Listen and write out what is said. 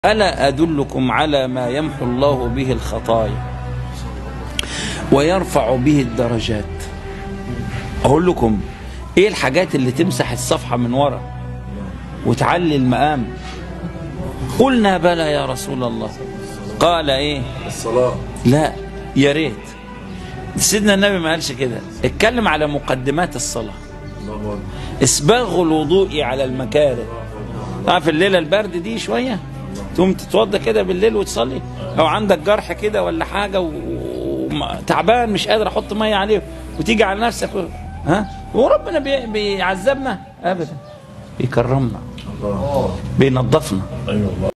ألا أدلكم على ما يمحو الله به الخطايا ويرفع به الدرجات؟ أقول لكم إيه الحاجات اللي تمسح الصفحة من ورا وتعلي المقام؟ قلنا بلى يا رسول الله. قال إيه؟ الصلاة. لا يا ريت سيدنا النبي ما قالش كده، اتكلم على مقدمات الصلاة. اسباغ الوضوء على المكاره. تعرف الليلة البرد دي شوية تقوم تتوضى كده بالليل وتصلي، او عندك جرح كده ولا حاجة وتعبان مش قادر احط مية عليه وتيجي على نفسك وربنا بيعذبنا؟ ابدا، بيكرمنا، بينظفنا.